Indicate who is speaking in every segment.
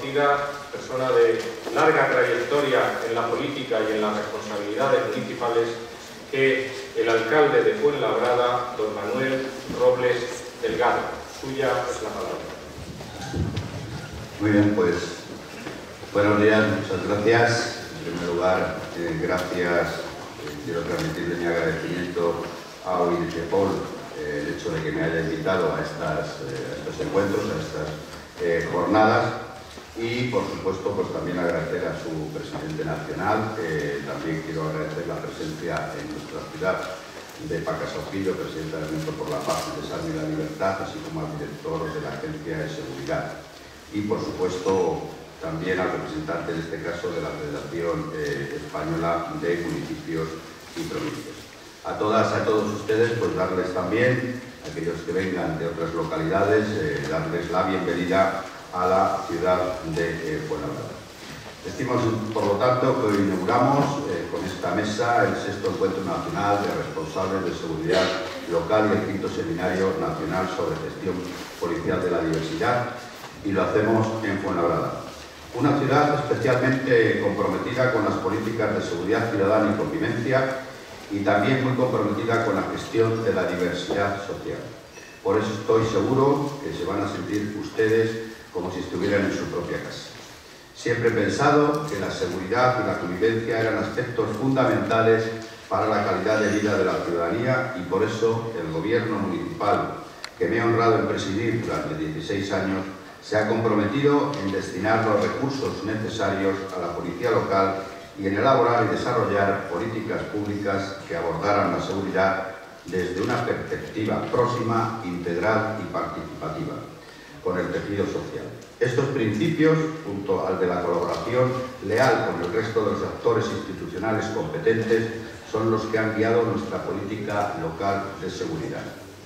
Speaker 1: conocida, persona de larga trayectoria en la política y en las responsabilidades municipales, que el alcalde de Fuenlabrada, don Manuel Robles Delgado. Suya es la palabra.
Speaker 2: Muy bien, pues buenos días, muchas gracias. En primer lugar, gracias, quiero transmitirle mi agradecimiento a Unicefol el hecho de que me haya invitado a estos encuentros, a estas jornadas, y por supuesto pues también agradecer a su presidente nacional. También quiero agradecer la presencia en nuestra ciudad de Paca Sofillo, presidenta del Movimiento por la Paz y Desarme y la Libertad, así como al director de la Agencia de Seguridad. Y por supuesto también al representante, en este caso, de la Federación Española de Municipios y Provincias. A todas y a todos ustedes, pues darles también, a aquellos que vengan de otras localidades, darles la bienvenida a la ciudad de Fuenlabrada. Decimos, por lo tanto, que hoy inauguramos con esta mesa el 6º Encuentro Nacional de Responsables de Seguridad Local y el 5º Seminario Nacional sobre Gestión Policial de la Diversidad, y lo hacemos en Fuenlabrada. Una ciudad especialmente comprometida con las políticas de seguridad ciudadana y convivencia, y también muy comprometida con la gestión de la diversidad social. Por eso estoy seguro que se van a sentir ustedes como si estuvieran en su propia casa. Siempre he pensado que la seguridad y la convivencia eran aspectos fundamentales para la calidad de vida de la ciudadanía, y por eso el Gobierno municipal, que me he honrado en presidir durante 16 años, se ha comprometido en destinar los recursos necesarios a la policía local y en elaborar y desarrollar políticas públicas que abordaran la seguridad desde una perspectiva próxima, integral y participativa con el tejido social. Estos principios, junto al de la colaboración leal con el resto de los actores institucionales competentes, son los que han guiado nuestra política local de seguridad.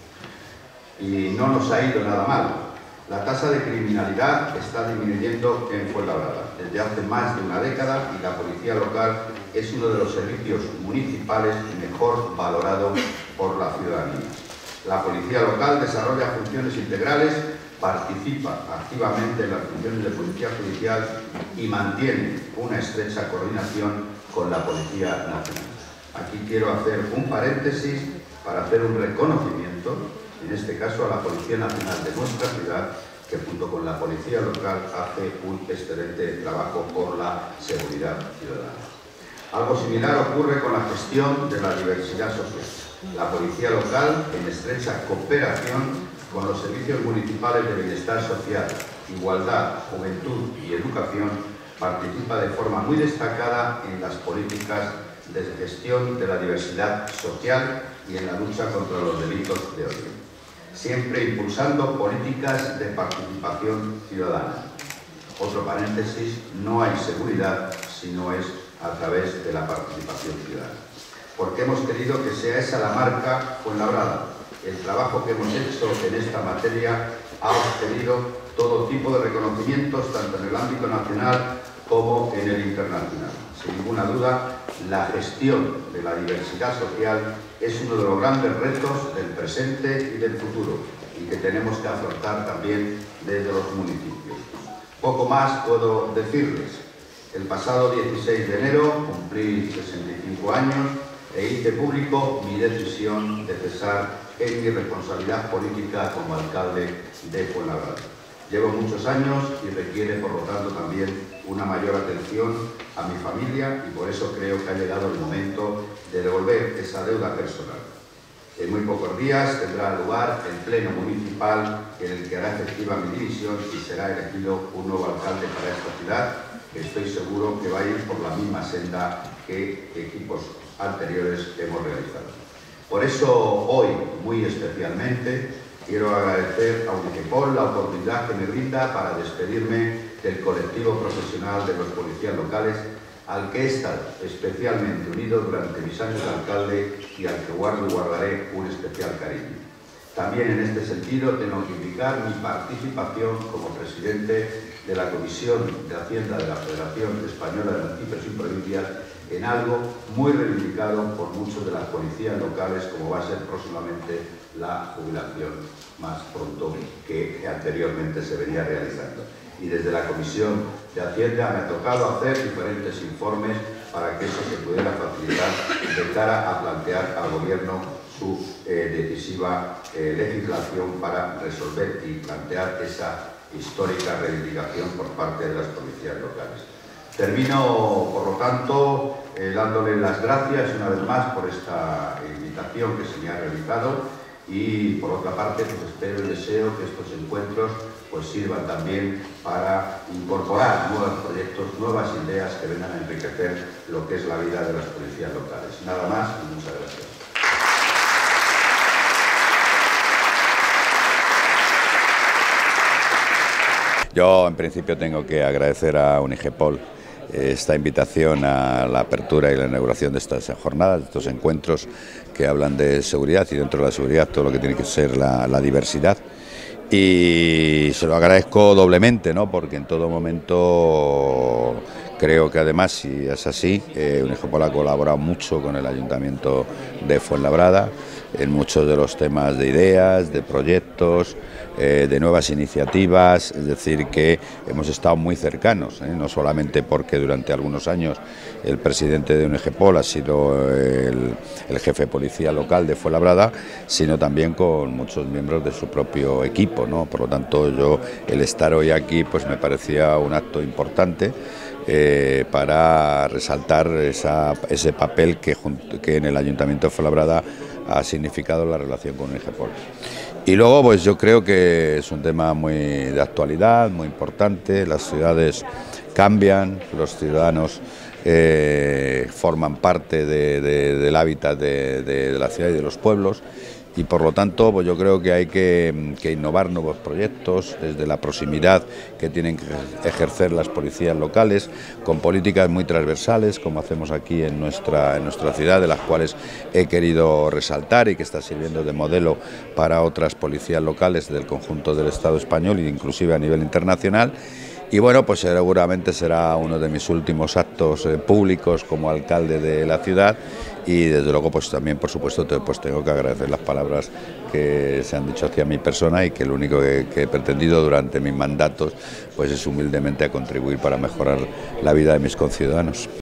Speaker 2: Y no nos ha ido nada mal. La tasa de criminalidad está disminuyendo en Fuenlabrada desde hace más de una década, y la policía local es uno de los servicios municipales mejor valorado por la ciudadanía. La policía local desarrolla funciones integrales, participa activamente en las funciones de policía judicial y mantiene una estrecha coordinación con la Policía Nacional. Aquí quiero hacer un paréntesis para hacer un reconocimiento, en este caso a la Policía Nacional de nuestra ciudad, que junto con la policía local hace un excelente trabajo por la seguridad ciudadana. Algo similar ocurre con la gestión de la diversidad social. La policía local, en estrecha cooperación con los servicios municipales de bienestar social, igualdad, juventud y educación, participa de forma muy destacada en las políticas de gestión de la diversidad social y en la lucha contra los delitos de odio, siempre impulsando políticas de participación ciudadana. Otro paréntesis, no hay seguridad si no es a través de la participación ciudadana. Porque hemos querido que sea esa la marca Fuenlabrada. El trabajo que hemos hecho en esta materia ha obtenido todo tipo de reconocimientos, tanto en el ámbito nacional como en el internacional. Sin ninguna duda, la gestión de la diversidad social es uno de los grandes retos del presente y del futuro, y que tenemos que afrontar también desde los municipios. Poco más puedo decirles. El pasado 16 de enero cumplí 65 años e hice público mi decisión de cesar en mi responsabilidad política como alcalde de Fuenlabrada. Llevo muchos años y requiere, por lo tanto, también una mayor atención a mi familia, y por eso creo que ha llegado el momento de devolver esa deuda personal. En muy pocos días tendrá lugar el pleno municipal, en el que hará efectiva mi dimisión y será elegido un nuevo alcalde para esta ciudad, que estoy seguro que va a ir por la misma senda que equipos anteriores hemos realizado. Por eso hoy, muy especialmente, quiero agradecer a Unicefol la oportunidad que me brinda para despedirme del colectivo profesional de los policías locales, al que he estado especialmente unido durante mis años de alcalde y al que guardo y guardaré un especial cariño. También en este sentido tengo que indicar mi participación como presidente de la Comisión de Hacienda de la Federación Española de Municipios y Provincias en algo muy reivindicado por muchos de las policías locales, como va a ser próximamente la jubilación más pronto que anteriormente se venía realizando. y desde la Comisión de Hacienda me ha tocado hacer diferentes informes para que eso se pudiera facilitar de cara a plantear al Gobierno su decisiva legislación para resolver y plantear esa histórica reivindicación por parte de las policías locales. Termino, por lo tanto, dándole las gracias una vez más por esta invitación que se me ha realizado y, por otra parte, pues espero y deseo que estos encuentros pues sirvan también para incorporar nuevos proyectos, nuevas ideas que vengan a enriquecer lo que es la vida de las policías locales. Nada más y muchas gracias.
Speaker 3: Yo, en principio, tengo que agradecer a Unigepol esta invitación a la apertura y la inauguración de estas jornadas, de estos encuentros que hablan de seguridad y dentro de la seguridad todo lo que tiene que ser la diversidad. Y se lo agradezco doblemente, ¿no? Porque en todo momento creo que además, si es así, Unigepol ha colaborado mucho con el Ayuntamiento de Fuenlabrada en muchos de los temas de ideas, de proyectos, de nuevas iniciativas, es decir, que hemos estado muy cercanos, no solamente porque durante algunos años el presidente de Unigepol ha sido el jefe de policía local de Fuenlabrada, sino también con muchos miembros de su propio equipo, ¿no? Por lo tanto, el estar hoy aquí pues me parecía un acto importante para resaltar ese papel que en el Ayuntamiento de Fuenlabrada ha significado la relación con Unigepol. Y luego, pues yo creo que es un tema muy de actualidad, muy importante. Las ciudades cambian, los ciudadanos forman parte del hábitat de la ciudad y de los pueblos. Y por lo tanto, pues yo creo que hay que innovar nuevos proyectos desde la proximidad que tienen que ejercer las policías locales, con políticas muy transversales, como hacemos aquí en nuestra ciudad, de las cuales he querido resaltar y que está sirviendo de modelo para otras policías locales del conjunto del Estado español e inclusive a nivel internacional. Y bueno, pues seguramente será uno de mis últimos actos públicos como alcalde de la ciudad y desde luego pues también por supuesto pues tengo que agradecer las palabras que se han dicho hacia mi persona y que lo único que he pretendido durante mis mandatos pues es humildemente a contribuir para mejorar la vida de mis conciudadanos.